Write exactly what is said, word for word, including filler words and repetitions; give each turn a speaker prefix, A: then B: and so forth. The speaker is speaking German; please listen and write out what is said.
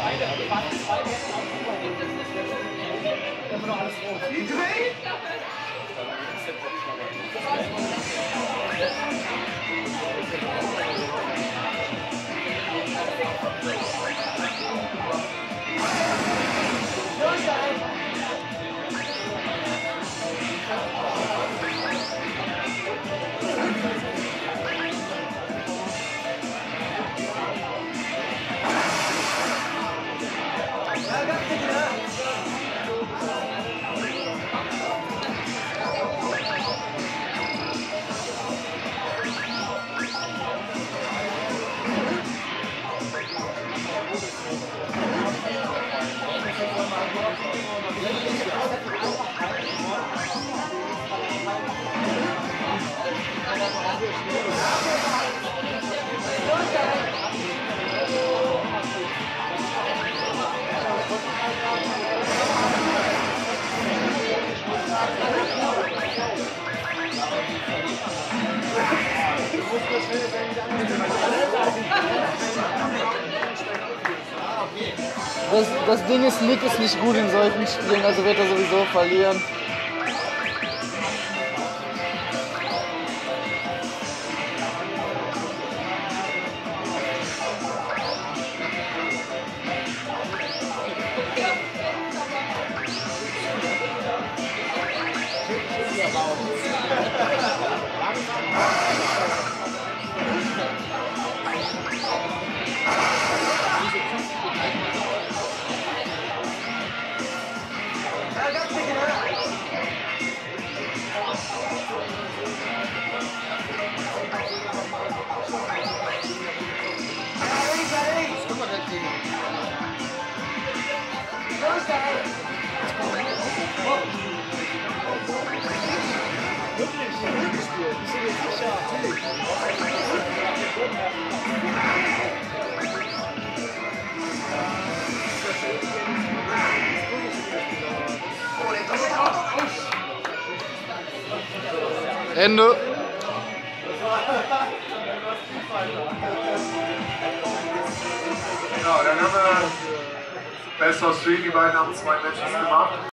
A: Das, das Ding ist, Nick ist nicht gut in solchen Spielen, also wird er sowieso verlieren.
B: Ende.
C: Genau, dann haben wir Best of Three, die beiden haben zwei Matches gemacht.